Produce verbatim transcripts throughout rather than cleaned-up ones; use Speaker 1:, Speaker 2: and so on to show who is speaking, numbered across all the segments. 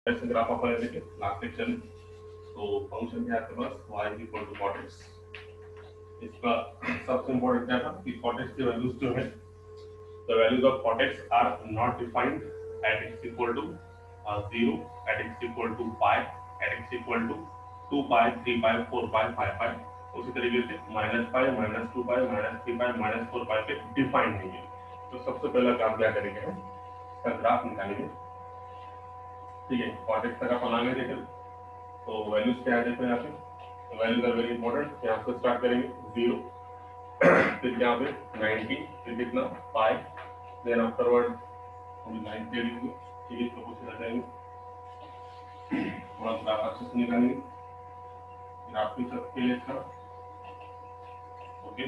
Speaker 1: ऐसे ग्राफ अपन लेके last section. तो फंक्शन है आपके पास y is equal to cot x। इसका सबसे इम्पोर्टेंट क्या था कि cot x की वैल्यूज जो है, the values of cot x are not defined at x equal to uh, zero, at x equal to pi, at x equal to two pi, three pi, four pi, five pi। उसी तरीके से minus pi, minus two pi, minus three pi, minus four pi पे defined नहीं है। तो सबसे पहला काम क्या करेंगे हम, इसका ग्राफ निकालेंगे। ठीक है, cot x तक अपन आगे देखें तो वैल्यूज क्या है देखो यहाँ पे। Values are very important. यहाँ से स्टार्ट करेंगे जीरो, फिर यहाँ पे नाइनटी, फिर कितना पाई, देन आफ्टरवर्ड हम लाइन दे देंगे। ठीक है, इसको कुछ रख देंगे, थोड़ा ग्राफ अच्छे से निकालेंगे। ग्राफ भी सबके लिए इसका okay,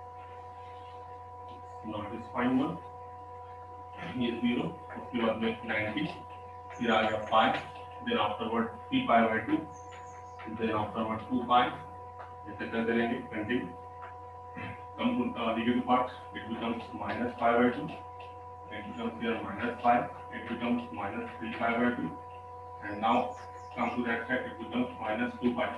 Speaker 1: not is fine one, ये जीरो, उसके बाद में नाइनटी, फिर आ गया pi, then afterward three pi by two, then afterward two pi. ऐसे करते रहेंगे continue. come to uh, negative part, it becomes minus pi by two, it becomes here minus five, it becomes minus three pi by two, and now come to that side, it becomes minus two pi.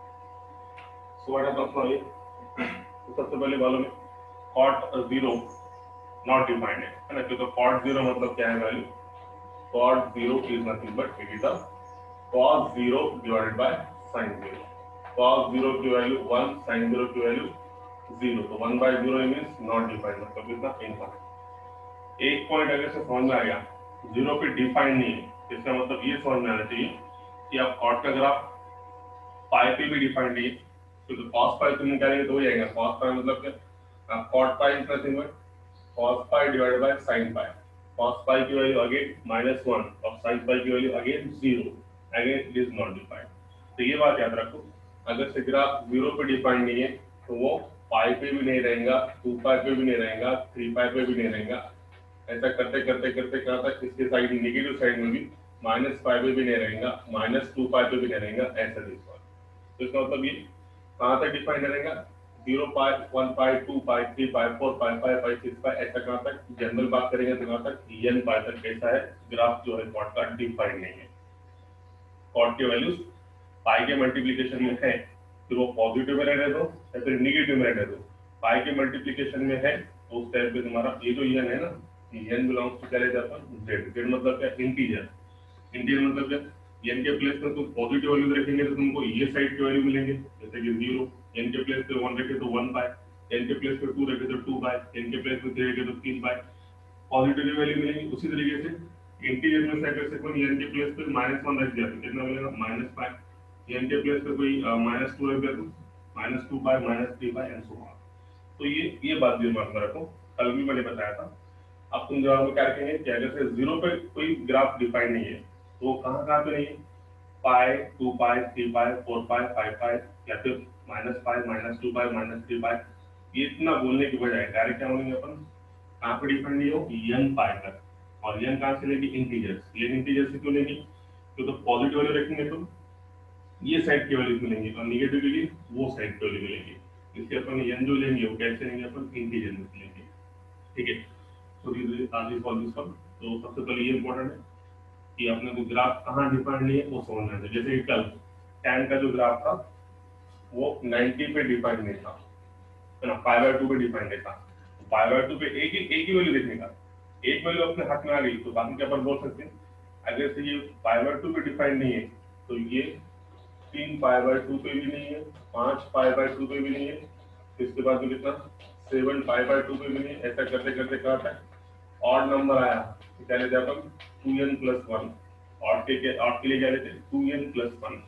Speaker 1: So what happens now here? तो सबसे पहले वालों में cot zero not defined है, है ना? क्योंकि cot zero मतलब क्या है value? Cot zero is nothing but it is a cos zero divided by sin zero. Cos zero की वैल्यू one, sin zero की वैल्यू जीरो। तो one by zero means not defined, मतलब इतना infinite. एक point अगर से समझ में आ गया, जीरो पे डिफाइंड नहीं है, इसका मतलब ये समझ में आना चाहिए कि आप कॉट का ग्राफ पाई पे भी डिफाइंड नहीं है, क्योंकि कॉस पाई तुम निकालेंगे तो ही आएगा। कॉस पाई मतलब क्या, cot pi is nothing but cos pi divided by sine pi. Cos pi की वैल्यू अगेन माइनस वन और साइन पाई की value again zero, again it is not defined. तो ये बात याद रखो, अगर से ग्राफ जीरो पे डिफाइंड नहीं है तो वो पाई पे भी नहीं रहेगा, टू पाई पे भी नहीं रहेगा, थ्री पाई पे भी नहीं रहेगा। ऐसा करते करते करते कहाँ तक, इसके साइड नेगेटिव साइड में भी माइनस पाई पे भी नहीं रहेगा, माइनस टू पाई पे भी नहीं रहेगा, ऐसा दिखा। तो इसका मतलब ये कहाँ तक डिफाइन रहेगा, zero pi, one pi, two pi, three pi, four pi, five pi, six pi, ऐसा कहाँ तक जनरल बात करेंगे तो कहाँ तक एन पाई तक कैसा है ग्राफ जो है कॉट का डिफाइंड नहीं है। कॉट की वैल्यूज पाई के मल्टीप्लीकेशन में है, फिर वो पॉजिटिव में रहने दो या फिर निगेटिव में रहने दो। पाई के मल्टीप्लिकेशन में है तो उस टाइप पे तुम्हारा ये जो एन है ना, एन बिलोंग्स टू क्या लेते हैं अपन, जेड। जेड मतलब क्या, इंटीजर। इंटीजर मतलब क्या, एन के प्लेस पर तुम पॉजिटिव वैल्यू रखेंगे तो तुमको ये साइड की वैल्यू मिलेंगे, जैसे कि जीरो। एन के प्लेस पे वन रखे तो वन पाई, एन के प्लेस पे टू रखे तो टू पाई, एन के प्लेस पे थ्री रखे तो तीन पाई, पॉजिटिव वैल्यू मिलेंगी। उसी तरीके से इंटीजर में से अगर से कोई एन के प्लेस पे माइनस वन रख दिया तो कितना मिलेगा, माइनस पाई। एन के प्लेस पे कोई माइनस टू रख दिया तो minus two by, minus three by and so on. तो ये ये बात भी मान रखो, कल भी मैंने बताया था। अब तुम जवाब में क्या रखेंगे कि अगर से जीरो पे कोई ग्राफ डिफाइन नहीं है तो कहाँ कहाँ पे नहीं है, pi, two pi, three pi, four pi, five pi, या फिर minus pi, minus two pi, minus three pi. ये इतना बोलने की बजाय डायरेक्ट क्या बोलेंगे अपन, कहाँ पे डिफाइन नहीं हो, एन पाई तक। और एन कहाँ से लेगी, इंटीजर्स। एन इंटीजर से क्यों लेंगे, क्योंकि तो पॉजिटिव वैल्यू रखेंगे तो ये साइड की वैल्यू मिलेंगी और निगेटिव के लिए वो साइड की वैल्यू मिलेंगी। इसके अपन एन जो लेंगे वो कैसे लेंगे, अपन इंटीजर में लेंगे। ठीक है, so this are the for this one. तो सबसे पहले ये इंपॉर्टेंट है कि आपने को ग्राफ कहाँ डिफाइंड नहीं है वो समझना है। जैसे कि कल टैन का जो ग्राफ था वो नाइनटी पे डिफाइंड नहीं था, है ना, पाई बाय टू पे डिफाइंड नहीं था। पाई बाय टू पे एक ही एक ही वैल्यू देखने का, एक वैल्यू अपने हाथ में आ गई तो बाकी क्या अपन बोल सकते हैं। अगर से ये पाई बाय टू पे डिफाइंड नहीं है तो ये तीन पाई बाय टू पे भी नहीं है, पांच पाई बाय टू पे भी नहीं है, इसके बाद में कितना, सेवन पाई बाय टू पे भी नहीं है। ऐसा करते करते कहाँ तक ऑड नंबर आया तो क्या लेते अपन, two N plus one. Odd के ऑड के लिए क्या लेते, two N plus one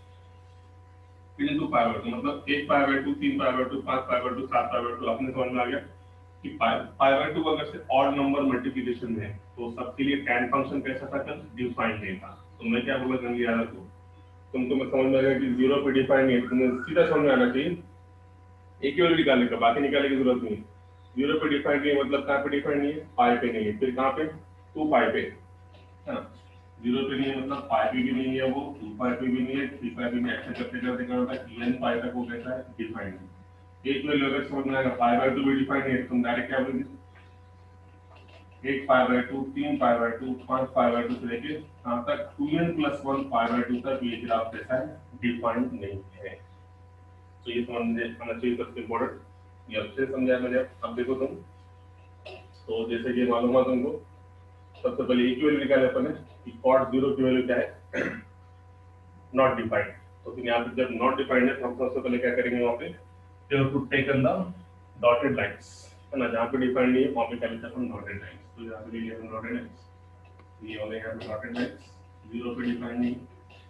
Speaker 1: into pi by two, मतलब एक पाई बाय टू, तीन पाई बाय टू, पांच पाई बाय टू, सात पाई बाय टू। आपने समझ में आ गया कि पाई बाय टू अगर से ऑड नंबर मल्टीप्लिकेशन में है तो सबके लिए टैन फंक्शन कैसा था, कल डिफाइंड नहीं था। तो मैं क्या बोला जल्दी याद रखो, तुमको मैं समझ में आएगा कि जीरो पे डिफाइन नहीं है, तुम्हें सीधा समझ में आना चाहिए एक ही वैल्यू निकालने का, बाकी निकालने की जरूरत नहीं है। जीरो पे डिफाइन नहीं है मतलब कहाँ पे डिफाइन नहीं है, पाई पे नहीं है, फिर कहाँ पे, टू पाई पे, है ना। जीरो पे नहीं है मतलब पाई पे भी नहीं है, वो टू पाई पे भी नहीं है, थ्री पाई पे भी। ऐसे करते करते क्या होता है, एन पाई तक वो कैसा है, डिफाइंड है। एक वैल्यू अगर समझ में आएगा पाई बाय टू भी डिफाइंड है, तुम डायरेक्ट क्या बोलोगे, एक पाई बाय टू, तीन पाई बाय टू, पांच पाई बाय टू से लेके कहाँ तक two N plus one pi by two तक ये ग्राफ कैसा है, डिफाइंड नहीं है। तो ये समझ आना चाहिए सबसे इम्पोर्टेंट। ये अच्छे से समझाया मैंने। अब देखो तुम, तो जैसे कि मालूम है तुमको, सबसे पहले एक वैल्यू निकाले अपन ने कि कॉट जीरो की वैल्यू क्या है, नॉट डिफाइंड। तो फिर यहाँ पे जब नॉट डिफाइंड है तो हम सबसे पहले क्या करेंगे, वहाँ पे you have to taken the dotted lines, है ना। जहाँ पे डिफाइंड नहीं है वहाँ पे क्या लिखते हैं अपन, डॉटेड लाइंस। तो यहाँ पे लिखे अपन डॉटेड लाइंस, ये वाले यहाँ पे डॉटेड लाइंस, जीरो पे डिफाइंड नहीं,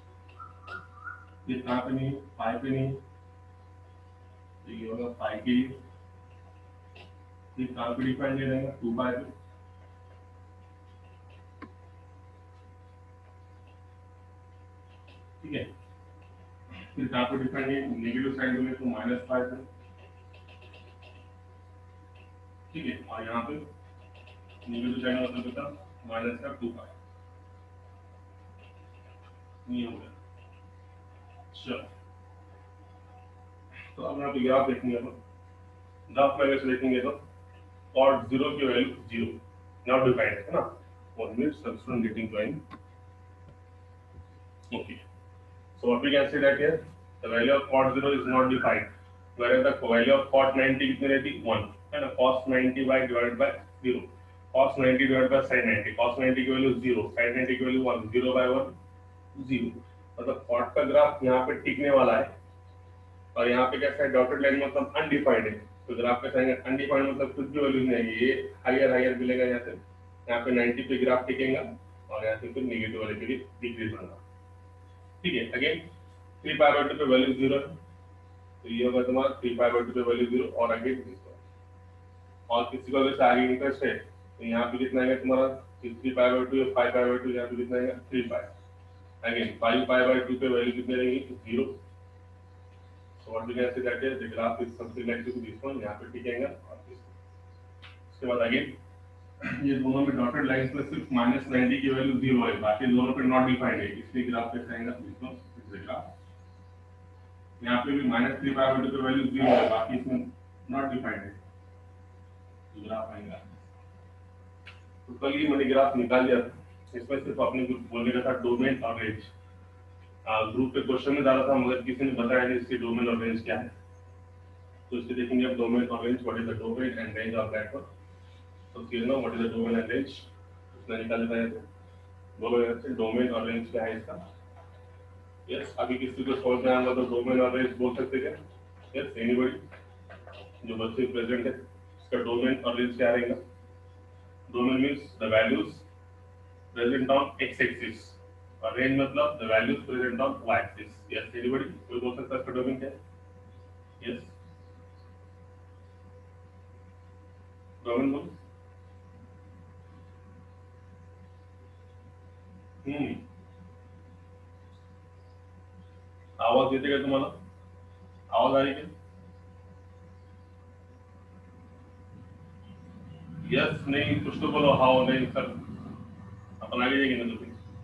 Speaker 1: ये कहाँ पे नहीं, पाई पे नहीं, तो ये होगा पाई के लिए, ये कहाँ पे डिफाइंड नहीं रहेगा, टू पाई पे, ठीक है। फिर कहाँ पे डिफाइंड नहीं, नेगेटिव साइड में तो माइनस पाई पे, ठीक है। और यहाँ पे नेगेटिव साइड में मतलब कितना, माइनस का टू पाई, ये हो गया। चलो, तो अब यहाँ पे ग्राफ देखेंगे अपन, ग्राफ में अगर देखेंगे तो कॉट जीरो की वैल्यू जीरो, नॉट डिफाइंड है ना। One minute, substant getting join. Okay. So what we can say that here, the value of cot zero is not defined, whereas the value of cot ninety कितनी रहती है, one, है ना। cos ninety by divided by zero, cos ninety divided by sin ninety, cos ninety की value zero, sin ninety की value one, zero by one zero। मतलब cot का graph यहाँ पे टिकने वाला है, और यहाँ पे कैसा है, डॉटेड लाइन मतलब अनडिफाइंड है। तो ग्राफ कैसा है, अनडिफाइंड मतलब कुछ भी वैल्यू नहीं है, ये हायर हायर मिलेगा यहाँ से, यहाँ पे ninety पे ग्राफ टिकेगा और यहाँ से फिर नेगेटिव वाले के लिए डिक्रीज होगा, ठीक है। Again three pi by two पे वैल्यू जीरो है, तो ये होगा तुम्हारा थ्री पाई बाय टू पे वैल्यू जीरो, और अगेन और किसी को वैसे आगे इंटरेस्ट है तो यहाँ पे कितना आएगा तुम्हारा, थ्री पाई बाय टू या फाइव पाई बाय टू, यहाँ पे कितना आएगा, three pi. Again five pi by two पे वैल्यू कितने रहेंगी, zero. So what we can say that is the graph is something like this one, यहाँ पे टिकेगा। और उसके बाद अगेन ये दोनों में डॉटेड लाइंस में सिर्फ माइनस नाइन्टी की वैल्यू जीरो है, बाकी दोनों पे नॉट डिफाइंड है, इसलिए ग्राफ कैसे आएगा, this one is the graph. यहाँ पे भी minus three pi by two पे वैल्यू जीरो है, बाकी इसमें नॉट डिफाइंड है, तो ग्राफ आएगा। तो कल ही मैंने ग्राफ निकाल लिया था, इसमें सिर्फ अपने कुछ बोलने का था डोमेन और रेंज। ग्रुप पे क्वेश्चन में डाला था मगर किसी ने बताया नहीं इसके डोमेन और रेंज क्या है, तो इसके देखेंगे अब डोमेन और range, what is the domain and range of that one. तो क्लियर ना, what is the domain and range, उसने निकाल दिया है। बोलो यार, डोमेन और रेंज क्या है इसका। यस, अभी किसी को समझ में आएगा तो डोमेन और रेंज बोल सकते क्या, यस एनीबॉडी जो बच्चे प्रेजेंट है, इसका डोमेन और रेंज क्या रहेगा। Domain means the values present on X axis, और रेंज मतलब the values present on Y axis. Yes anybody, कोई बोल सकता है इसका डोमेन क्या है। यस डोमेन बोलो। हम्म आवाज येते का तुम्हाला, आवाज आ रही है। यस नहीं, कुछ तो बोलो, हाउ नहीं सर, अपन आगे जाएंगे ना। तो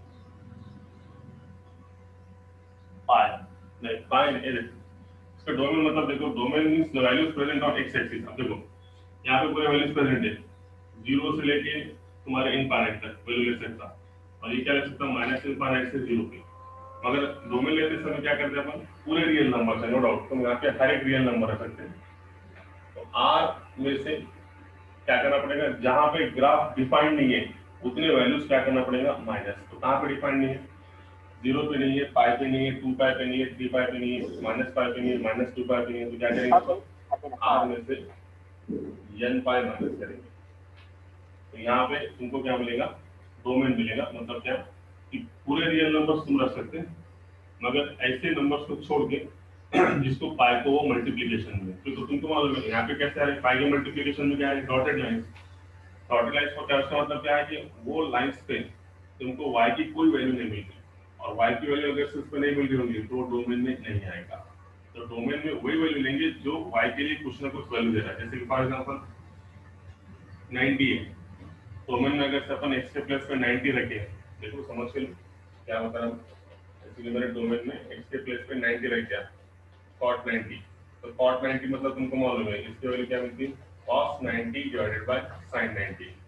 Speaker 1: पाई नहीं, पाई नहीं, इसका डोमेन मतलब देखो, domain means the values present on X axis. अब देखो यहाँ पे पूरे वैल्यूज प्रेजेंट है, जीरो से लेके तुम्हारे इनफाइनाइट तक वैल्यू ले सकता, और ये क्या ले सकता, माइनस इनफाइनाइट से जीरो पे। मगर डोमेन लेते समय क्या करते हैं अपन, पूरे रियल नंबर है, नो डाउट तुम यहाँ पे हर एक रियल नंबर रख सकते हैं। तो आर में से क्या करना पड़ेगा, जहां पे ग्राफ डिफाइंड नहीं है उतने वैल्यूज क्या करना पड़ेगा, माइनस। तो कहाँ पे डिफाइंड नहीं है, जीरो पे नहीं है, पाई पे नहीं है, टू पाई पे नहीं है, थ्री पाई पे नहीं है, माइनस पाई पे नहीं है, माइनस टू पाई पे नहीं है, तो क्या करेंगे, आर में से एन पाई माइनस करेंगे। तो यहाँ पे तुमको क्या मिलेगा, डोमेन मिलेगा। मतलब क्या कि पूरे रियल नंबर्स तुम रख सकते हैं, मगर ऐसे नंबर्स को छोड़ के जिसको पाई को वो मल्टीप्लिकेशन में, तो, तो तुमको मालूम है यहाँ पे कैसे है, पाई के मल्टीप्लिकेशन में क्या है, डॉटेड लाइंस। डॉटेड लाइंस को क्या, उसका मतलब क्या है कि वो लाइंस पे तुमको y की कोई वैल्यू नहीं मिलती, और y की वैल्यू अगर सिर्फ पे नहीं मिल रही होगी तो डोमेन में नहीं आएगा। तो डोमेन में वही वैल्यू लेंगे जो y के लिए कुछ ना कुछ वैल्यू दे रहा है। जैसे कि फॉर एग्जांपल नाइन्टी है, डोमेन में अगर अपन x के प्लेस पे नाइन्टी रखे, देखो समझ के क्या बता रहा हूँ। जैसे मैंने डोमेन में x के प्लेस पे नाइन्टी रख दिया, cot नाइन्टी, तो cot नाइन्टी मतलब तुमको मालूम है इसकी वैल्यू क्या मिलती है, cos ninety divided by sin ninety.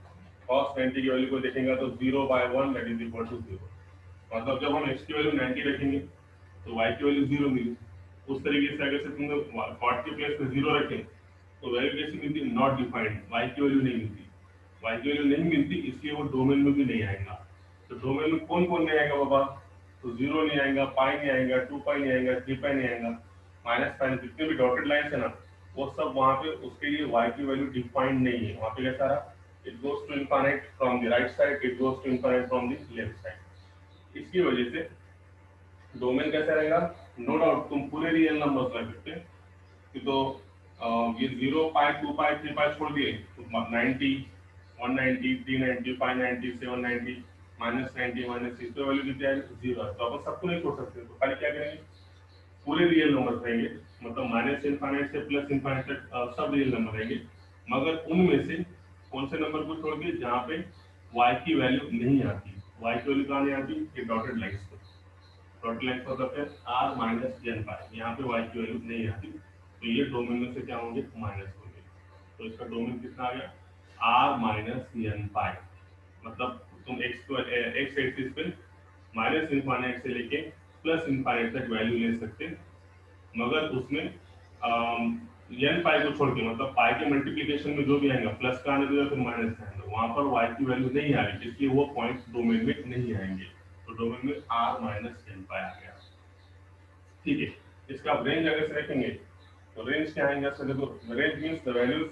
Speaker 1: cos ninety की वैल्यू को देखेंगे तो zero by one that is equal to zero. मतलब जब हम x की वैल्यू नाइंटी रखेंगे तो y की वैल्यू जीरो मिली। उस तरीके से अगर से तुमने cot के प्लेस पे जीरो रखें तो वैल्यू कैसी मिलती है? नॉट डिफाइंड, y की वैल्यू नहीं मिलती। y की वैल्यू नहीं मिलती इसलिए वो डोमेन में भी नहीं आएगा। तो डोमेन में कौन कौन नहीं आएगा बाबा? तो जीरो नहीं आएगा, पाई नहीं आएगा, टू पाई नहीं आएगा, थ्री पाई नहीं आएगा, माइनस पाई, जितने भी डॉटेड लाइन्स है ना वो सब वहाँ पे उसके लिए y की वैल्यू डिफाइंड नहीं है। वहाँ पे क्या सारा it goes to infinite from the right side, it goes to infinite from the left side. इसकी वजह से डोमेन कैसा रहेगा? नो डाउट तुम पूरे रियल नंबर्स रख सकते हैं कि तो अ, ये zero pi, two pi, three pi छोड़ दिए तो ninety, one ninety, three ninety, five ninety, seven ninety, minus ninety, minus six, तो वैल्यू कितनी आएगी? जीरो। तो अपन सबको नहीं छोड़ सकते, तो खाली क्या करेंगे? पूरे रियल नंबर रहेंगे, मतलब माइनस इनफाइनाइट से प्लस इनफाइनाइट तक अ, सब रियल नंबर रहेंगे, मगर उनमें से कौन से नंबर को छोड़ के जहाँ पे y की वैल्यू नहीं आती। y की वैल्यू कहाँ नहीं आती? ये डॉटेड लाइन्स पे। डॉटेड लाइन्स का मतलब है r माइनस एन पाई, यहाँ पे y की वैल्यू नहीं आती, तो ये डोमेन में से क्या होंगे? माइनस होंगे। तो इसका डोमेन कितना आ गया? r minus N pi. मतलब तुम x को x एक्सिस पे माइनस इनफाइनाइट से लेके प्लस इनफाइनाइट तक वैल्यू ले सकते, मगर उसमें एन पाई को छोड़ के, मतलब पाई के मल्टीप्लिकेशन में जो भी आएगा प्लस का आने दो या फिर माइनस का आने दो, वहां पर y की वैल्यू नहीं आ रही, इसलिए वो पॉइंट डोमेन में नहीं आएंगे। तो डोमेन में r माइनस एन पाई आ गया। ठीक है, इसका रेंज अगर से रखेंगे तो रेंज क्या आएगा? सर देखो, range means the values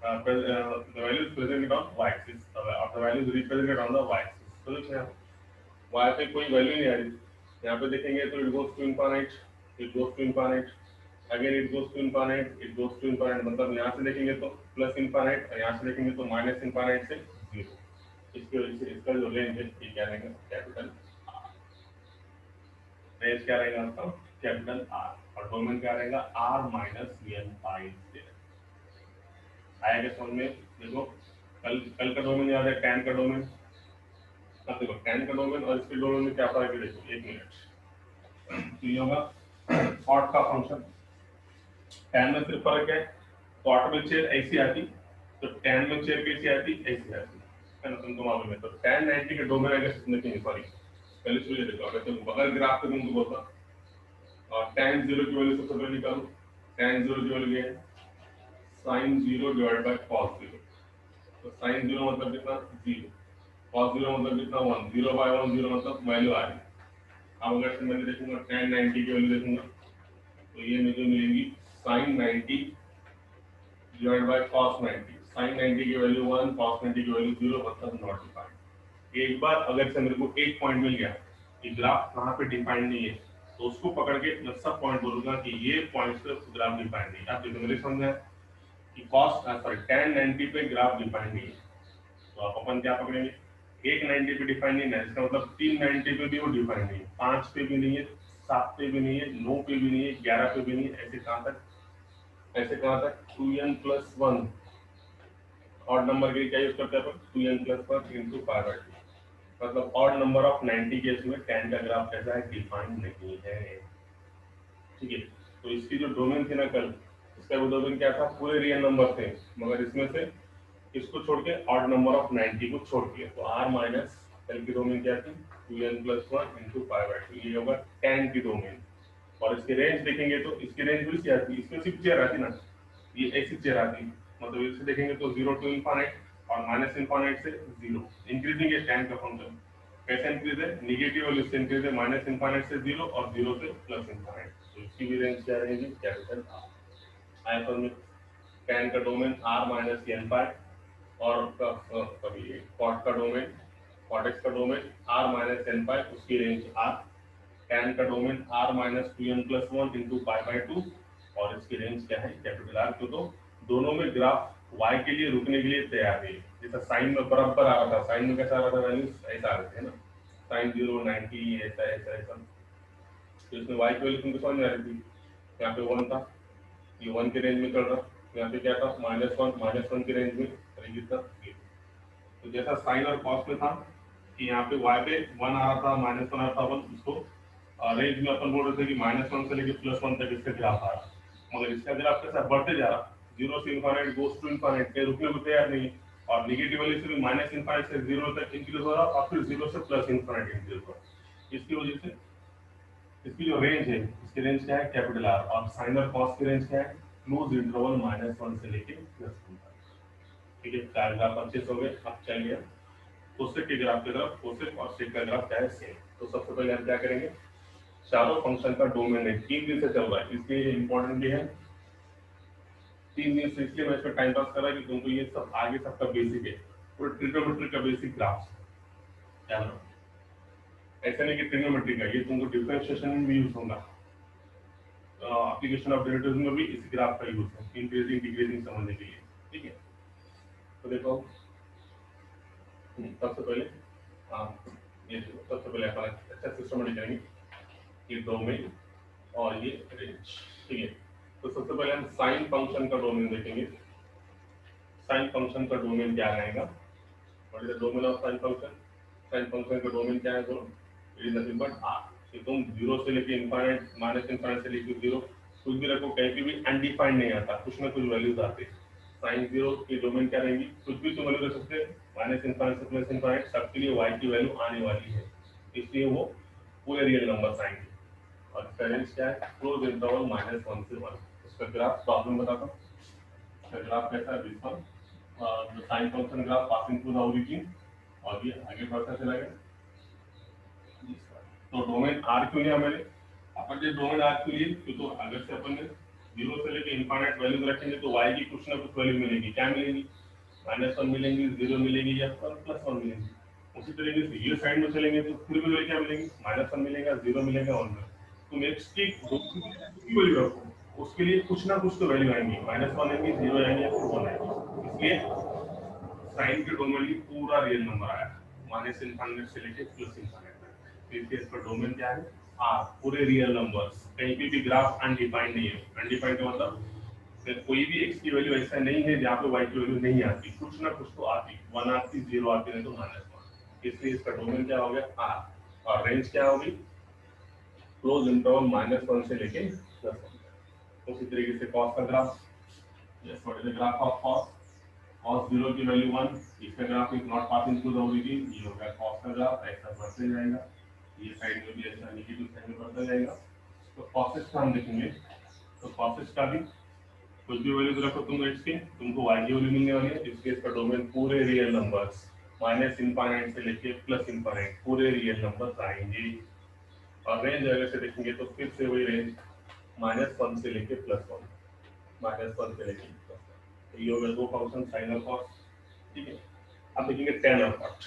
Speaker 1: the values presented on y axis और the values represented on the y axis. तो देखिए y पे कोई वैल्यू नहीं आ रही, यहाँ पे देखेंगे तो it goes to infinite, it goes to infinite, again it goes to infinite, it goes to infinite, मतलब यहाँ से देखेंगे तो प्लस इनफाइनाइट और यहाँ से देखेंगे तो माइनस इनफाइनाइट से जीरो। इसकी वजह से इसका जो रेंज है ये क्या रहेगा? Capital R. रेंज क्या रहेगा आपका? Capital R. और डोमेन क्या रहेगा? आर माइनस एन पाई से। आएगा समझ में? देखो कल कल का डोमेन याद है, tan का डोमेन। अब देखो tan का डोमेन और इसके डोमेन में क्या फर्क है? देखो एक मिनट, तो ये होगा cot का फंक्शन। tan में सिर्फ फर्क है, cot में चेयर ऐसी आती तो tan में चेयर कैसी आती? ऐसी आती है ना, तुमको मालूम है। तो tan नाइंटी के डोमेन अगर देखेंगे, सॉरी पहले सुनिए, देखो अगर तुम बगल ग्राफ पे तुमको बोलता और tan जीरो की वैल्यू सबसे पहले निकालो। tan जीरो की वैल्यू है sin zero divide by cos zero. तो sin जीरो मतलब कितना? जीरो। cos जीरो मतलब कितना? One. Zero by one, zero मतलब वैल्यू आ रही। अब अगर से मैं देखूंगा tan नाइंटी की वैल्यू देखूंगा तो ये मुझे मिलेगी sin ninety divide by cos ninety. sin ninety की वैल्यू वन, cos नाइंटी की वैल्यू जीरो, मतलब नॉट डिफाइंड। एक बार अगर से मेरे को एक पॉइंट मिल गया कि ग्राफ कहाँ पे डिफाइंड नहीं है, तो उसको पकड़ के मैं सब पॉइंट बोलूंगा कि ये पॉइंट पे ग्राफ डिफाइंड नहीं है। आप मेरे समझ आए कि cos सॉरी tan नाइंटी पे ग्राफ डिफाइंड नहीं है, तो आप अपन क्या पकड़ेंगे? एक नाइंटी पे डिफाइंड नहीं है, इसका मतलब तीन नाइंटी पे भी वो डिफाइंड नहीं है, पांच पे भी नहीं है, सात पे भी नहीं है, नौ पे भी नहीं है, ग्यारह पे भी नहीं है। ऐसे कहाँ तक? ऐसे कहाँ तक? Two N plus one. Odd number के लिए क्या यूज करते हैं अपन? Two N plus one into pi by two. मतलब odd number of ninety case में tan का ग्राफ कैसा है? डिफाइंड नहीं है। ठीक है, तो इसकी जो डोमेन थी ना कल, इसका वो डोमेन क्या था? पूरे रियल नंबर थे, मगर इसमें से इसको छोड़ के ऑड नंबर ऑफ नाइंटी को छोड़ के, तो r माइनस कल की डोमेन क्या थी? Two N plus one into pi by two. ये होगा tan की डोमेन। और इसकी रेंज देखेंगे तो इसकी रेंज भी क्या आती? इसमें सिर्फ चेयर आती ना, ये ऐसी चेयर आती, मतलब इसे देखेंगे तो जीरो टू इनफाइनाइट और माइनस इनफाइनाइट से जीरो। इंक्रीजिंग है tan का फंक्शन, कैसे इंक्रीज है? निगेटिव वैल्यू से इंक्रीज है, माइनस इनफाइनाइट से जीरो और जीरो से प्लस इनफाइनाइट। तो इसकी भी रेंज क्या रहेगी? Capital R. आया समझ में? tan का domain r minus N pi और कभी cot का डोमेन, cot x का domain r minus N pi, उसकी रेंज r। tan का domain r minus two N plus one into pi by two और इसकी रेंज क्या है? Capital R. क्यों? तो दोनों में ग्राफ y के लिए रुकने के लिए तैयार है। जैसा साइन में बराबर आ रहा था, साइन में कैसा आ रहा था? वैल्यूज ऐसा आ रहे थे ना, साइन जीरो, नाइंटी, ऐसा ऐसा ऐसा। तो इसमें y की वैल्यू तुमको समझ में आ रही थी, यहाँ पे वन था, ये वन के रेंज में चल रहा, यहाँ पे क्या था? माइनस वन, माइनस वन के रेंज में रेंज था। तो जैसा साइन और कॉस में था कि यहाँ पे y पे वन आ रहा था, माइनस वन आ रहा था, वन, उसको रेंज में अपन बोल रहे थे कि माइनस वन से लेके प्लस वन तक इसका ग्राफ आ रहा, मगर इसका ग्राफ कैसा? बढ़ते जा रहा, जीरो से इनफाइनाइट, गोस टू इनफाइनाइट, कहीं रुकने को तैयार नहीं। और निगेटिव वैल्यू से भी माइनस इनफाइनाइट से जीरो तक इंक्रीज हो रहा है और फिर जीरो से प्लस इनफाइनाइट इंक्रीज हो रहा है। इसकी वजह से इसकी जो रेंज है, इसकी रेंज क्या है, कैपिटल आर, और साइन और कॉस की रेंज क्या है, क्लोज इंटरवल माइनस वन से लेके प्लस वन तक। ठीक है, चार ग्राफ अच्छे हो गए। अब चलिए कोसेक के ग्राफ की तरफ। कोसेक और सेक का ग्राफ क्या है, सेम। तो सबसे पहले हम क्या करेंगे, चारों फंक्शन का डोमेन है, तीन दिन से चल रहा है इसलिए इंपॉर्टेंट भी है। तीन दिन से इसलिए मैं इसमें टाइम पास कर रहा है कि तुमको ये सब आगे सबका बेसिक है, पूरा ट्रिग्नोमेट्री का बेसिक ग्राफ ध्यान रखो। ऐसा नहीं कि ट्रिग्नोमेट्री का, ये तुमको डिफरेंशिएशन में भी यूज होगा, एप्लीकेशन ऑफ डेरिवेटिव्स में भी इस ग्राफ का यूज है इंक्रीजिंग डिक्रीजिंग समझने के लिए। ठीक है, तो देखो सबसे पहले आप ये सबसे पहले अपन अच्छा सिस्टमेटिक करेंगे, ये डोमेन और ये रेंज। ठीक है, तो सबसे पहले हम साइन फंक्शन का डोमेन देखेंगे। साइन फंक्शन का डोमेन क्या रहेगा, what is the domain of sine function. Sine function का डोमेन क्या है, तो it is nothing but R. कि तुम जीरो से लेके इनफाइनाइट, माइनस इनफाइनाइट से लेके जीरो, कुछ भी रखो, कहीं पे भी अनडिफाइंड नहीं आता, कुछ ना कुछ वैल्यूज आते हैं। साइन जीरो की डोमेन क्या रहेगी, कुछ भी तुम वैल्यू रख सकते हैं, माइनस इनफाइनाइट से प्लस इनफाइनाइट, सबके लिए वाई की वैल्यू आने वाली है, इसलिए वो पूरे रियल नंबर आएंगे। और इसका रेंज क्या है, क्लोज इंटरवल माइनस वन से वन। उसका ग्राफ प्रॉब्लम बताता हूँ। इसका ग्राफ कैसा है, this one, the sine function graph passing through the origin, और ये आगे बढ़ता चला गया। तो डोमेन आर क्यों लिया मैंने, अपन जो डोमेन आर क्यों लिए, क्योंकि तो अगर से अपन ने जीरो से लेके इनफाइनाइट वैल्यूज रखेंगे तो वाई की कुछ ना कुछ वैल्यू मिलेगी। क्या मिलेगी, माइनस वन मिलेंगी, जीरो मिलेगी, या प्लस वन मिलेंगी। उसी तरीके से ये साइड में चलेंगे तो फिर भी वैल्यू क्या मिलेंगी, माइनस वन मिलेगा, जीरो मिलेगा, वन में। तुम एक्स की वैल्यू रखो, उसके लिए कुछ ना कुछ तो वैल्यू आएंगी, माइनस वन आएंगी, जीरो आएंगे, या फिर वन आएंगी। इसलिए साइन के डोमेन की पूरा रियल नंबर आया, माइनस इनफाइनाइट से लेके प्लस इनफाइनाइट तक। इसलिए इसका डोमेन क्या है, आर, पूरे रियल नंबर्स। कहीं पे भी ग्राफ अनडिफाइंड नहीं है। अनडिफाइंड का मतलब फिर कोई भी एक्स की वैल्यू ऐसा नहीं है जहाँ पे वाई की वैल्यू नहीं आती, कुछ ना कुछ तो आती, वन आती, जीरो आती, नहीं तो माइनस वन। इसलिए इसका डोमेन क्या हो गया, आर, और रेंज क्या होगी, क्लोज इंटरवल माइनस वन से लेके प्लस वन। उसी तरीके से कॉस का graph, yes what is the graph of cos, cos zero की वैल्यू वन, इसका graph is not passing through the origin, ये होगा cos का ग्राफ, ऐसा बढ़ते जाएगा, ये साइड में भी ऐसा नेगेटिव साइड में बढ़ता जाएगा। तो cos का हम देखेंगे, तो cos का भी कुछ भी वैल्यूज रखो तुम x की, तुमको y की वैल्यू मिलने वाली है। इसलिए इसका डोमेन पूरे रियल नंबर्स, माइनस इनफाइनाइट से लेके प्लस इनफाइनाइट, पूरे रियल नंबर्स आएंगे। और रेंज अगर से देखेंगे तो फिर से वही रेंज, माइनस वन से लेके प्लस वन, माइनस वन से लेके प्लस वन। तो ये हो गया दो फंक्शन, साइन और कॉस। ठीक है, अब देखेंगे टेन और कॉट।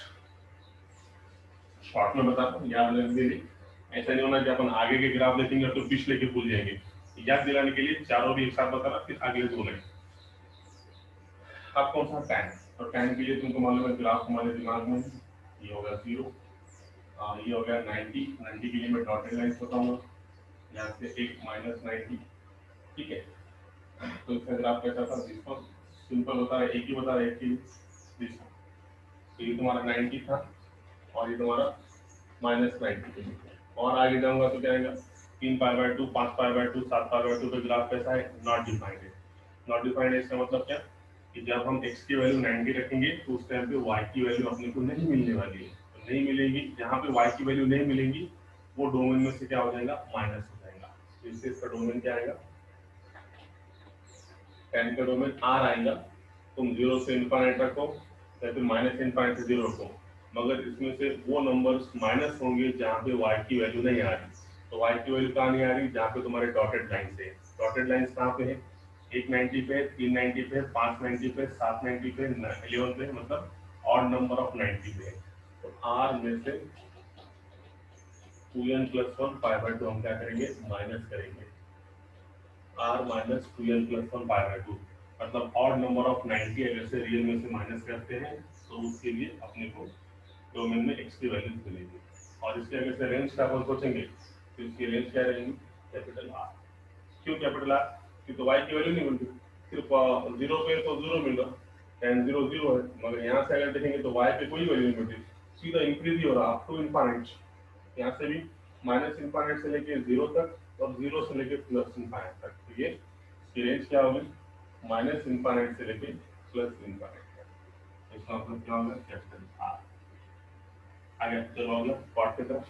Speaker 1: शॉर्ट में बताता हूँ, याद रखने के लिए। ऐसा नहीं होना कि अपन आगे के ग्राफ देखेंगे तो पिछले के भूल जाएंगे। याद दिलाने के लिए चारों भी एक साथ बताना, फिर अगले दो लाइन। अब कौन सा टैन, तो टैन के लिए तुमको मालूम है ग्राफ हमारे दिमाग में, ये होगा जीरो, ये हो गया नाइन्टी, नाइन्टी के लिए मैं डॉटेड लाइन बताऊंगा, यहाँ से एक माइनस नाइन्टी। ठीक है, तो इसका ग्राफ कैसा था, जिसको सिंपल बता रहा है, एक ही बता रहा है, एक ही दिस। तो ये तुम्हारा नाइन्टी था और ये तुम्हारा माइनस नाइन्टी। और आगे जाऊंगा तो क्या आएगा, तीन पाई बाय टू, पाँच पाई बाय टू, सात पाई बाय टू पे ग्राफ कैसा है, नॉट डिफाइंड है। नॉट डिफाइंड है इसका मतलब क्या, कि जब हम x की वैल्यू नाइन्टी रखेंगे तो उस टाइम पे y की वैल्यू अपने को नहीं मिलने वाली है, तो नहीं मिलेगी। जहाँ पे y की वैल्यू नहीं मिलेंगी वो डोमेन में से क्या हो जाएगा, माइनस हो जाएगा। तो इससे इसका डोमेन क्या आएगा, टेन का डोमेन r आएगा। तुम जीरो से इनफाइनाइट रखो या फिर माइनस इनफाइनाइट से जीरो रखो, मगर इसमें से वो नंबर्स माइनस होंगे जहाँ पे y की वैल्यू नहीं आ रही। तो y की वैल्यू कहाँ नहीं आ रही, जहाँ पे तुम्हारे डॉटेड लाइन से। डॉटेड लाइन कहाँ पे है, एक नाइन्टी पे, तीन नाइन्टी पे, पाँच नाइन्टी पे, सात नाइन्टी पे, इलेवन पे, मतलब ऑड नंबर ऑफ नाइन्टी पे। तो r में से two N plus one pi by two हम क्या करेंगे, माइनस करेंगे। r minus two N plus one pi by two, मतलब ऑड नंबर ऑफ नाइन्टी अगर से रियल में से माइनस करते हैं तो उसके लिए अपने को डोमेन में x की वैल्यू मिलेगी। और इसके अगर से रेंज का अपन सोचेंगे तो इसकी रेंज क्या रहेगी, कैपिटल R। क्यों कैपिटल R, क्योंकि तो y की वैल्यू नहीं मिलती, सिर्फ जीरो पे तो जीरो मिल रहा, टेन जीरो जीरो है, मगर यहाँ से अगर देखेंगे तो y पे कोई वैल्यू नहीं मिलती, सीधा इंक्रीज ही हो रहा अप टू इनफाइनाइट। यहाँ से भी माइनस इनफाइनाइट से लेके जीरो तक और जीरो से लेके प्लस इनफाइनाइट तक। तो ये इसकी रेंज क्या होगी, माइनस इनफाइनाइट से लेके प्लस इनफाइनाइट तक। इसका मतलब क्या होगा, कैपिटल आर। आगे चलो अगला कॉट की तरफ।